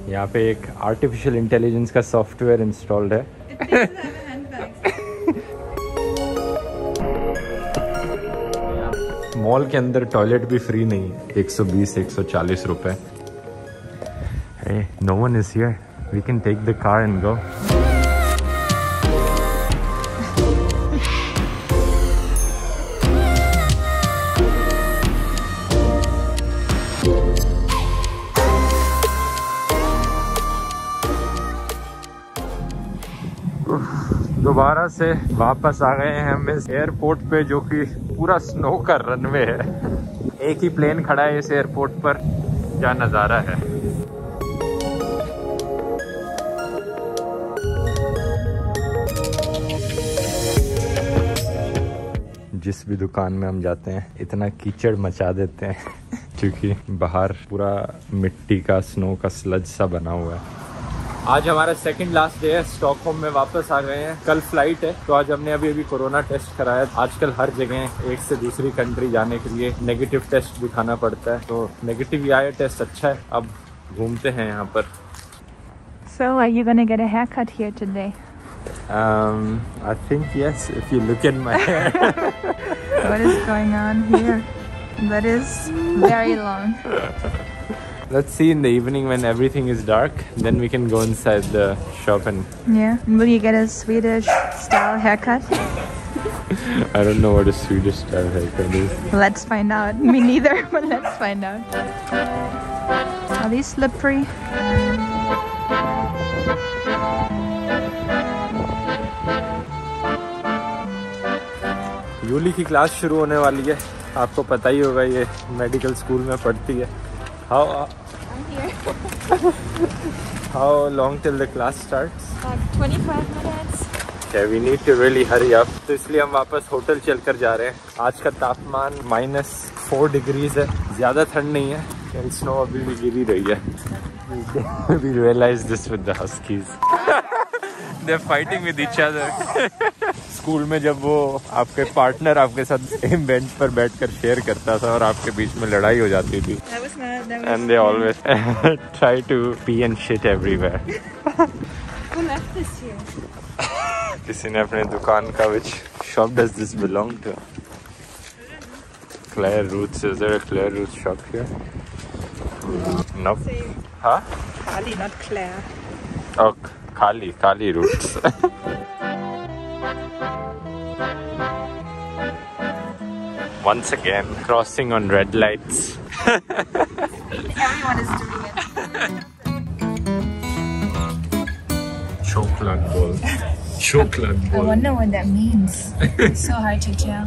यहाँ पे एक आर्टिफिशियल इंटेलिजेंस का सॉफ्टवेयर इंस्टॉल्ड है। मॉल के अंदर टॉयलेट भी फ्री नहीं है, 120-140 रुपए। Hey, no one is here. We can take the car and go. दोबारा से वापस आ गए हैं हम इस एयरपोर्ट पे, जो कि पूरा स्नो का रनवे है। एक ही प्लेन खड़ा है इस एयरपोर्ट पर। क्या नज़ारा है। जिस भी दुकान में हम जाते हैं इतना कीचड़ मचा देते हैं क्योंकि बाहर पूरा मिट्टी का, स्नो का स्लज सा बना हुआ है। आज हमारा सेकंड लास्ट डे है, स्टॉकहोम में वापस आ गए हैं। कल फ्लाइट है, तो आज हमने अभी कोरोना टेस्ट कराया। आजकल हर जगह एक से दूसरी कंट्री जाने के लिए नेगेटिव टेस्ट दिखाना पड़ता है, तो नेगेटिव ही आया टेस्ट। अच्छा है, अब घूमते हैं यहाँ पर। So are you gonna get a haircut here today? I think yes, if you look at my hair. What is going on here? That is very long. Let's see in the evening when everything is dark, then we can go inside the shop and... Yeah. Will you get a Swedish style haircut? I don't know what a Swedish style haircut is. Let's find out. Me neither, but let's find out. Are these slippery? यूली की class शुरू होने वाली है। आपको पता ही होगा, ये medical school में पढ़ती है। How long till the class starts? Like 25 minutes. Okay, we need to really hurry up. तो इसलिए हम वापस होटल चलकर जा रहे हैं। आज का तापमान -4 डिग्रीज है, ज़्यादा ठंड नहीं है। स्नो अभी भी गिरी रही है। We realized this with the huskies. They're fighting with each other. School में जब वो आपके पार्टनर आपके साथ बेंच पर बैठकर शेयर करता था और आपके बीच में लड़ाई हो जाती थी। And they always try to pee and shit everywhere. Who left this here? किसी ने अपने दुकान का, which shop does this belong to? Claire Roots. Is there a Claire Roots shop here? Nope. Huh? Kali, not Claire. Oh, Kali Roots. Once again, crossing on red lights. Everyone is doing it. Chocolate bowl. Chocolate bowl. I wonder what that means. It's so hard to tell.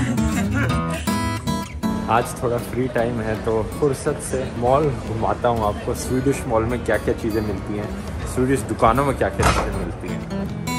आज थोड़ा free time है तो फुर्सत से mall घुमाता हूँ आपको। Swedish mall में क्या क्या चीज़ें मिलती हैं, स्वीडिश दुकानों में क्या क्या चीज़ें मिलती हैं।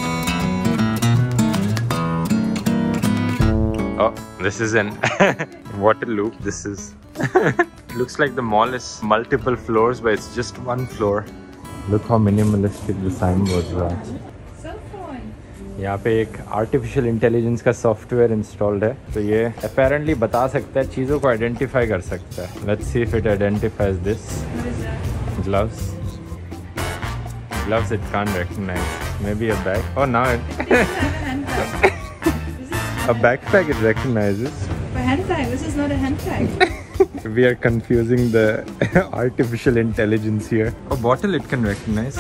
Oh, this is an water loop. This is looks like the mall is multiple floors, but it's just one floor. Look how minimalistic the signboards are. Cell phone. यहाँ पे एक आर्टिफिशियल इंटेलिजेंस का सॉफ्टवेयर इंस्टॉल्ड है, तो ये apparently बता सकता है, चीज़ों को आइडेंटिफाई कर सकता है। Let's see if it identifies this. What is that? Gloves. Gloves it can't recognize. Maybe a bag. Oh, now it. This is not a handbag. A backpack it recognizes. A handbag. This is not a handbag. We are confusing the artificial intelligence here. A bottle it can recognize.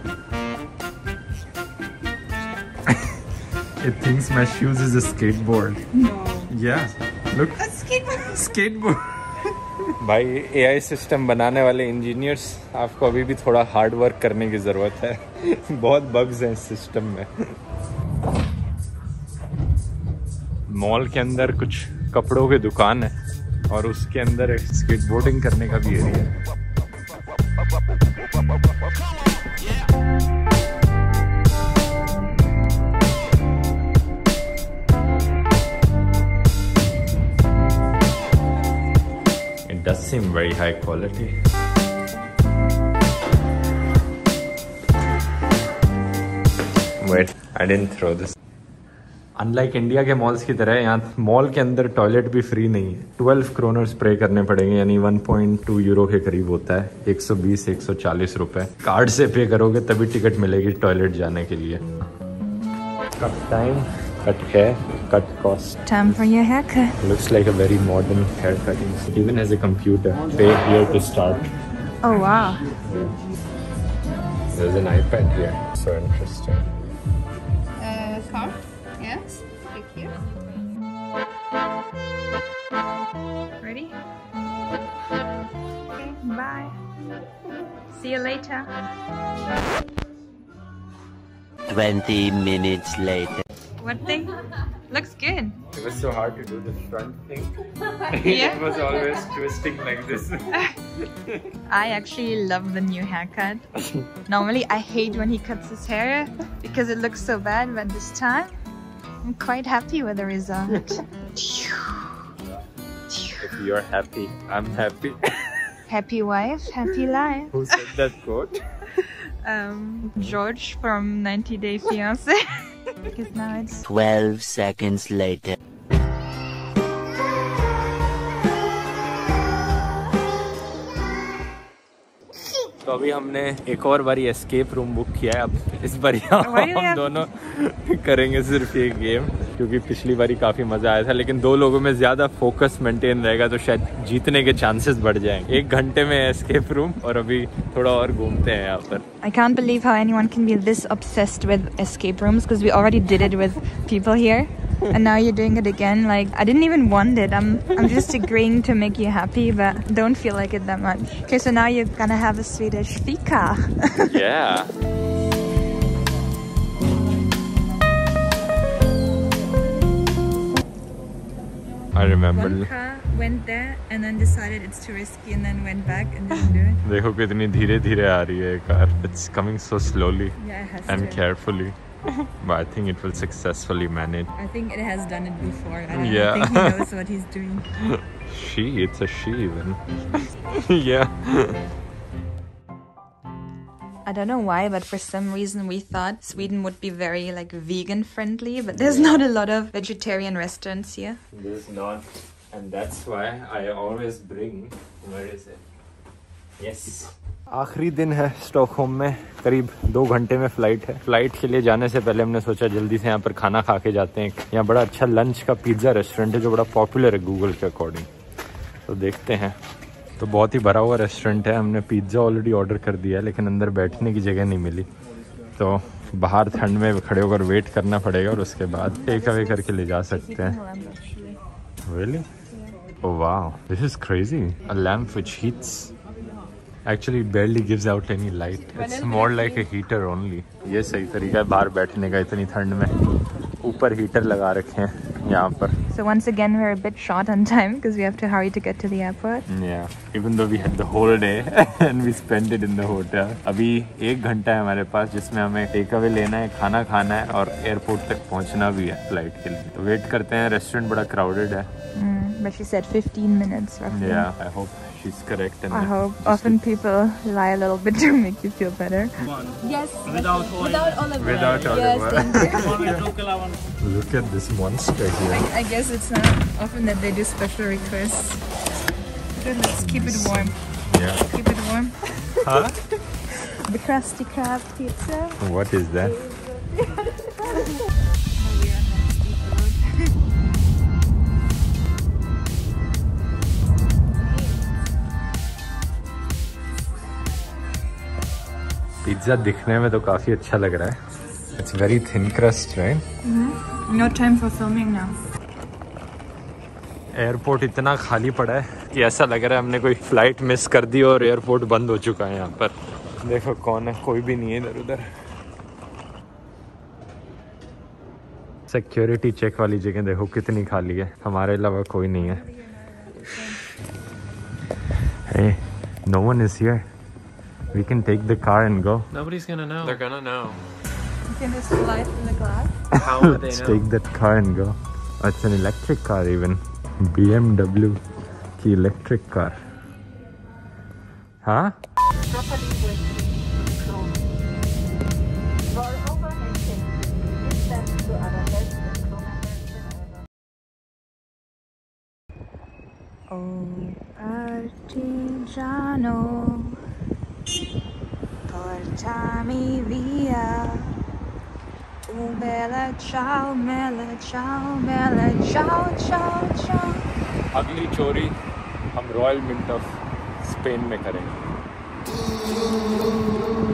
It thinks my shoes is a skateboard. No. Yeah. Look. A skateboard. Skateboard. भाई AI system बनाने वाले engineers, आपको अभी भी थोड़ा hard work करने की ज़रूरत है। बहुत बग्स हैं इस सिस्टम में। मॉल के अंदर कुछ कपड़ों की दुकान है और उसके अंदर एक स्केटबोर्डिंग करने का भी एरिया है। It does seem very high quality. Wait, I didn't throw this. Unlike India के मॉल्स की तरह यहाँ मॉल के अंदर टॉयलेट भी फ्री नहीं है। 12 क्रोनर्स पे करने पड़ेंगे, यानी 1.2 यूरो के करीब होता है। 120-140 रुपए कार्ड से पे करोगे तभी टिकट मिलेगी टॉयलेट जाने के लिए। Cut time, cut hair, cut cost. Time for your haircut. Looks like a very modern haircutting. Even has a computer. Pay here to start. Oh wow. There's an iPad here. So interesting. Card? Yes. Click here. Ready? Okay. Bye. See you later. 20 minutes later. What thing? Looks good. It was so hard to do the front thing. Yeah. It was always twisting like this. I actually love the new haircut. Normally I hate when he cuts his hair because it looks so bad, but this time I'm quite happy with the result. If you're happy, I'm happy. Happy wife, happy life. Who said that quote? George from 90 Day Fiancé. Because now it's 12 seconds later. तो अभी हमने एक और बारी escape room book किया है। अब इस बारी हम दोनों करेंगे सिर्फ ये गेम, क्योंकि पिछली बारी काफी मजा आया था, लेकिन 2 लोगों में ज्यादा फोकस मेंटेन रहेगा तो शायद जीतने के चांसेस बढ़ जाएंगे। 1 घंटे में एस्केप रूम और अभी थोड़ा और घूमते हैं यहाँ पर। I can't believe how anyone can be this obsessed with escape rooms, because we already did it with people here. And now you're doing it again. Like, I didn't even want it. I'm just agreeing to make you happy, but don't feel like it that much. Okay, so now you're gonna have a Swedish fika. Yeah. I remember. One car went there and then decided it's too risky and then went back and didn't do it. देखो कितनी धीरे धीरे आ रही है car. It's coming so slowly Yeah, it has and to. carefully. But I think it will successfully manage. I think it has done it before. I don't Yeah. think he knows what he's doing. It's a she even. Yeah. I don't know why, but for some reason we thought Sweden would be very like vegan friendly, but there's not a lot of vegetarian restaurants here. There's not, and that's why I always bring. Where is it? Yes. आखिरी दिन है Stockholm में, करीब 2 घंटे में flight है। Flight के लिए जाने से पहले हमने सोचा जल्दी से यहाँ पर खाना खा के जाते हैं। यहाँ बड़ा अच्छा लंच का पिज्ज़ा रेस्टोरेंट है जो बड़ा पॉपुलर है गूगल के अकॉर्डिंग, तो देखते हैं। तो बहुत ही भरा हुआ रेस्टोरेंट है। हमने पिज्ज़ा ऑलरेडी ऑर्डर कर दिया है, लेकिन अंदर बैठने की जगह नहीं मिली, तो बाहर ठंड में खड़े होकर वेट करना पड़ेगा और उसके बाद टेक अवे करके ले जा सकते हैं। Really? Oh wow, this is crazy. A lamp which heats. Actually barely gives out any light. It's more like a heater only. ये सही तरीका है बाहर बैठने का इतनी ठंड में। ऊपर हीटर लगा रखे हैं यहाँ पर। So once again we're a bit short on time because we have to hurry to get to the airport. Yeah, even though we had the whole day and we spent it in the hotel. अभी 1 घंटा है हमारे पास जिसमें हमें take away लेना है, खाना खाना है और एयरपोर्ट तक पहुँचना भी है फ्लाइट के लिए। तो वेट करते हैं। रेस्टोरेंट बड़ा क्राउडेड है। But she said 15 minutes roughly. Yeah, I hope she's correct. And I hope. Often people lie a little bit to make you feel better. Yes. Without oil. Without olive oil. Without olive Yes, oil. thank you. One with local one. Look at this monster here. I guess it's not often that they do special requests. Good, let's keep it warm. Yeah. Keep it warm. Huh? The Krusty Krab pizza. What is that? Pizza दिखने में तो काफी अच्छा लग रहा है। It's very thin crust, right? No time for filming now. Airport इतना खाली पड़ा है कि ऐसा लग रहा है हमने कोई फ्लाइट मिस कर दी और एयरपोर्ट बंद हो चुका है यहाँ पर। देखो कौन है, कोई भी नहीं है इधर उधर। सिक्योरिटी चेक वाली जगह देखो कितनी खाली है, हमारे अलावा कोई नहीं है। Hey, no one is here. We can take the car and go. Nobody's gonna know. They're gonna know. You can just slide in the glass. How would they Let's know? take that car and go. Oh, it's an electric car even. BMW की electric car. Huh? Oh, partigiano, portami via. Oh, bella ciao, bella ciao, bella ciao, ciao, ciao. अगली चोरी हम royal mint of Spain में करेंगे।